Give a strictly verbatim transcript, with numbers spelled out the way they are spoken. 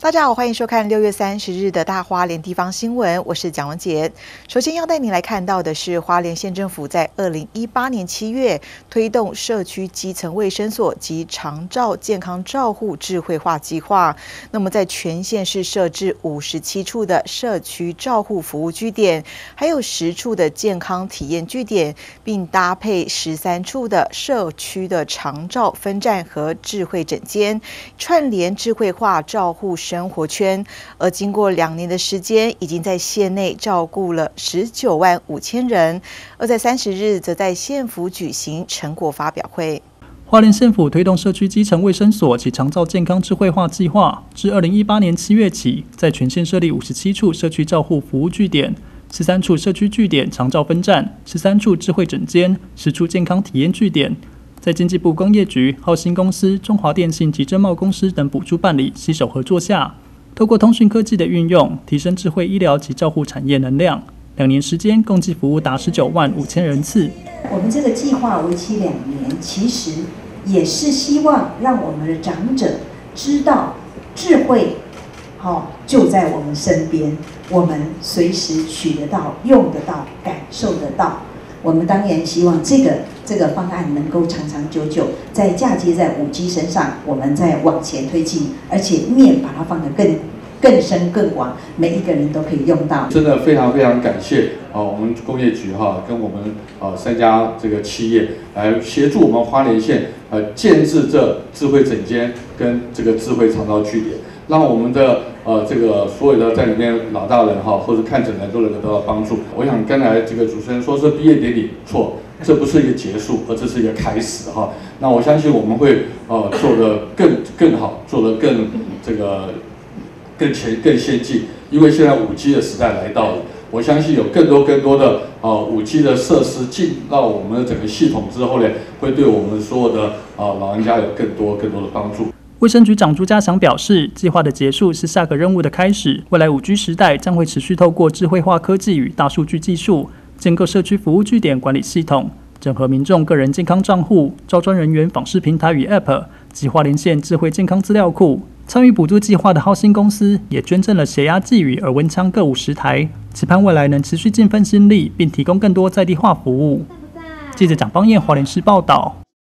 大家好，欢迎收看六月三十日的大花莲地方新闻，我是蒋文杰。首先要带您来看到的是花莲县政府在二零一八年七月推动社区基层卫生所及长照健康照护智慧化计划。那么在全县市设置五十七处的社区照护服务据点，还有十处的健康体验据点，并搭配十三处的社区的长照分站和智慧诊间，串联智慧化照护生活圈。而经过两年的时间，已经在县内照顾了十九万五千人。而在三十日，则在县府举行成果发表会。 花莲县府推动社区基层卫生所及长照健康智慧化计划，自二零一八年七月起，在全县设立五十七处社区照护服务据点，十三处社区据点长照分站，十三处智慧诊间，十处健康体验据点。在经济部工业局、浩兴公司、中华电信及珍茂公司等补助办理携手合作下，透过通讯科技的运用，提升智慧医疗及照护产业能量。两年时间，共计服务达十九万五千人次。 我们这个计划为期两年，其实也是希望让我们的长者知道智慧，哦，就在我们身边，我们随时取得到、用得到、感受得到。我们当然希望这个这个方案能够长长久久，在嫁接在五 G 身上，我们再往前推进，而且面把它放得更更深更广，每一个人都可以用到。 真的非常非常感谢啊，我们工业局哈跟我们啊三家这个企业来协助我们花莲县呃建制这智慧诊间跟这个智慧长照据点，让我们的呃这个所有的在里面老大人哈或者看诊人都能得到帮助。我想刚才这个主持人说是毕业典礼，错，这不是一个结束，而这是一个开始哈。那我相信我们会呃做得更更好，做得更这个更前更先进，因为现在五 G 的时代来到了。我相信有更多更多的呃五 G 的设施进到我们的整个系统之后呢，会对我们所有的呃老人家有更多更多的帮助。 卫生局长朱家祥表示，计划的结束是下个任务的开始，未来 五 G 时代将会持续透过智慧化科技与大数据技术，建构社区服务据点管理系统，整合民众个人健康账户、招专人员访视平台与 App 及花莲县智慧健康资料库。参与补助计划的浩兴公司也捐赠了血压计与耳温枪各五十台，期盼未来能持续尽份心力，并提供更多在地化服务。记者蒋邦彦花莲市报道。